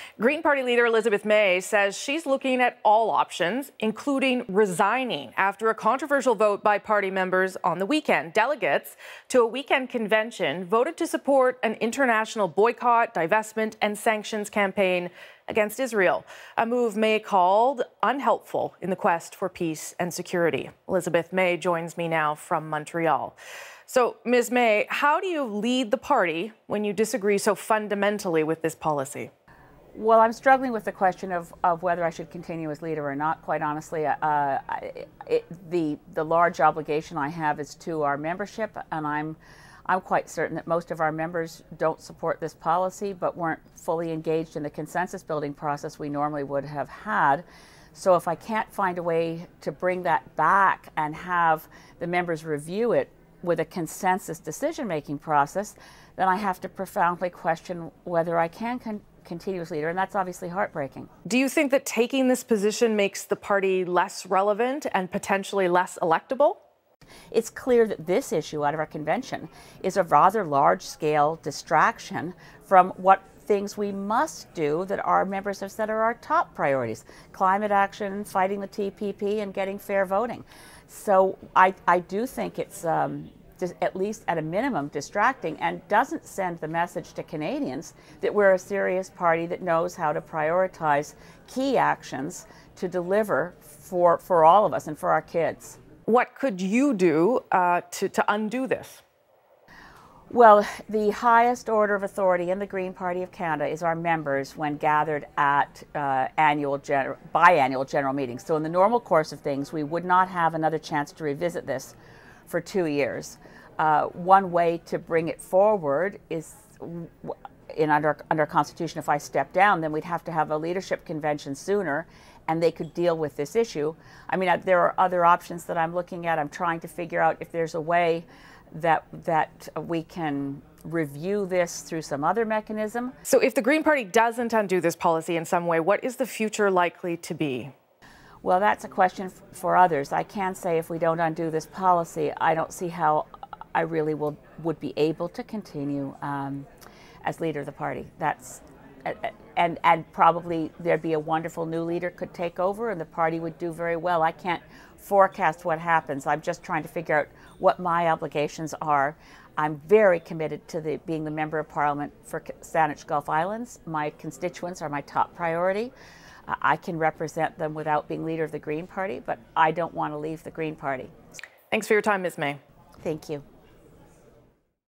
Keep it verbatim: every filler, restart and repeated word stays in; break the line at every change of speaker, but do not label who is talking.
Green Party leader Elizabeth May says she's looking at all options, including resigning after a controversial vote by party members on the weekend. Delegates to a weekend convention voted to support an international boycott, divestment, and sanctions campaign against Israel, a move May called unhelpful in the quest for peace and security. Elizabeth May joins me now from Montreal. So, Miz May, how do you lead the party when you disagree so fundamentally with this policy?
Well, I'm struggling with the question of, of whether I should continue as leader or not, quite honestly. Uh, it, the, the large obligation I have is to our membership, and I'm, I'm quite certain that most of our members don't support this policy, but weren't fully engaged in the consensus building process we normally would have had. So if I can't find a way to bring that back and have the members review it with a consensus decision-making process, then I have to profoundly question whether I can con continue as leader, and that's obviously heartbreaking.
Do you think that taking this position makes the party less relevant and potentially less electable?
It's clear that this issue out of our convention is a rather large-scale distraction from what things we must do that our members have said are our top priorities: climate action, fighting the T P P, and getting fair voting. So I, I do think it's um, at least at a minimum distracting, and doesn't send the message to Canadians that we're a serious party that knows how to prioritize key actions to deliver for, for all of us and for our kids.
What could you do uh, to, to undo this?
Well, the highest order of authority in the Green Party of Canada is our members when gathered at uh, annual gener biannual general meetings. So in the normal course of things, we would not have another chance to revisit this for two years. Uh, one way to bring it forward is, in under, under Constitution, if I step down, then we'd have to have a leadership convention sooner, and they could deal with this issue. I mean, there are other options that I'm looking at. I'm trying to figure out if there's a way that that we can review this through some other mechanism.
So if the Green Party doesn't undo this policy in some way, what is the future likely to be?
Well, that's a question for others. I can say if we don't undo this policy, I don't see how I really will would be able to continue um, as leader of the party. That's and and probably there'd be a wonderful new leader could take over, and the party would do very well. I can't forecast what happens. I'm just trying to figure out what my obligations are. I'm very committed to the, being the Member of Parliament for Saanich Gulf Islands. My constituents are my top priority. Uh, I can represent them without being leader of the Green Party, but I don't want to leave the Green Party.
Thanks for your time, Miz May.
Thank you.